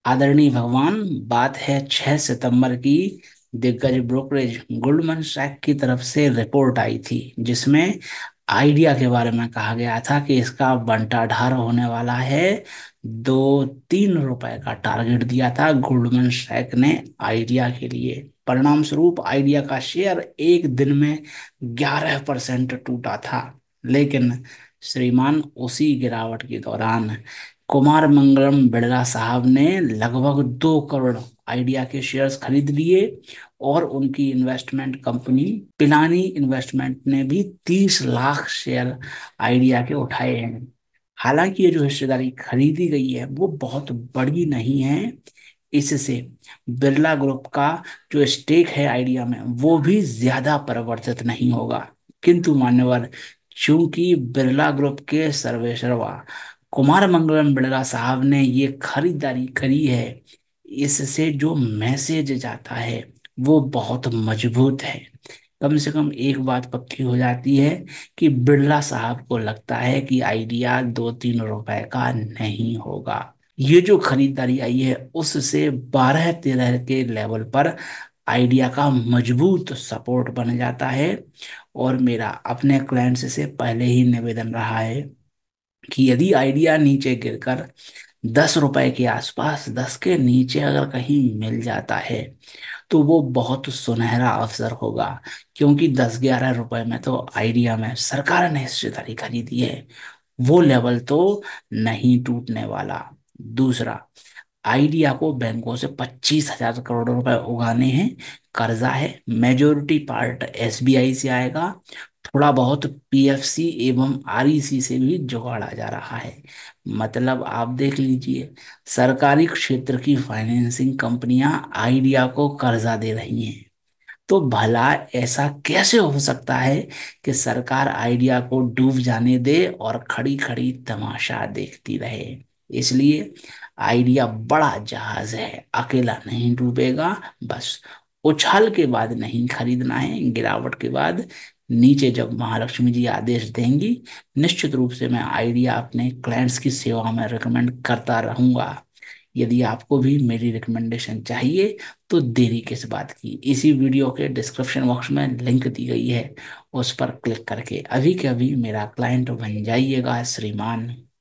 आदरणीय भगवान, बात है 6 सितंबर की। दिग्गज ब्रोकरेज गोल्डमैन सैक की तरफ से रिपोर्ट आई थी, जिसमें आइडिया के बारे में कहा गया था कि इसका बंटाढार होने वाला है। 2-3 रुपए का टारगेट दिया था गोल्डमैन सैक ने आइडिया के लिए। परिणाम स्वरूप आइडिया का शेयर एक दिन में 11% टूटा था। लेकिन श्रीमान, उसी गिरावट के दौरान कुमार मंगलम बिड़ला साहब ने लगभग 2 करोड़ आइडिया के शेयर्स खरीद लिए, और उनकी इन्वेस्टमेंट कंपनी पिलानी इन्वेस्टमेंट ने भी 30 लाख शेयर आइडिया के उठाए हैं। हालांकि ये जो हिस्सेदारी खरीदी गई है वो बहुत बड़ी नहीं है। इससे बिरला ग्रुप का जो स्टेक है आइडिया में वो भी ज्यादा परिवर्तित नहीं होगा। किंतु मान्यवर, चूंकि बिरला ग्रुप के सर्वेसर्वा कुमार मंगलम बिड़ला साहब ने ये खरीदारी करी है, इससे जो मैसेज जाता है वो बहुत मजबूत है। कम से कम एक बात पक्की हो जाती है कि बिड़ला साहब को लगता है कि आइडिया 2-3 रुपए का नहीं होगा। ये जो खरीदारी आई है उससे 12-13 के लेवल पर आइडिया का मजबूत सपोर्ट बन जाता है। और मेरा अपने क्लाइंट्स से पहले ही निवेदन रहा है कि यदि आइडिया नीचे गिरकर 10 रुपए के आसपास, 10 के नीचे अगर कहीं मिल जाता है तो वो बहुत सुनहरा अवसर होगा। क्योंकि 10-11 रुपए में तो आइडिया में सरकार ने हिस्सेदारी खरीदी है, वो लेवल तो नहीं टूटने वाला। दूसरा, आइडिया को बैंकों से 25,000 करोड़ रुपए उगाने हैं। कर्जा है, मेजोरिटी पार्ट एसबीआई से आएगा। थोड़ा बहुत पीएफसी एवं आरईसी से भी जुगाड़ा जा रहा है। मतलब आप देख लीजिए, सरकारी क्षेत्र की फाइनेंसिंग कंपनियां आइडिया को कर्जा दे रही हैं। तो भला ऐसा कैसे हो सकता है कि सरकार आइडिया को डूब जाने दे और खड़ी खड़ी तमाशा देखती रहे। इसलिए आइडिया बड़ा जहाज है, अकेला नहीं डूबेगा। बस उछाल के बाद नहीं खरीदना है, गिरावट के बाद। नीचे जब महालक्ष्मी जी आदेश देंगी, निश्चित रूप से मैं आइडिया अपने क्लाइंट्स की सेवा में रिकमेंड करता रहूंगा। यदि आपको भी मेरी रिकमेंडेशन चाहिए तो देरी किस बात की, इसी वीडियो के डिस्क्रिप्शन बॉक्स में लिंक दी गई है, उस पर क्लिक करके अभी के अभी मेरा क्लाइंट बन जाइएगा श्रीमान।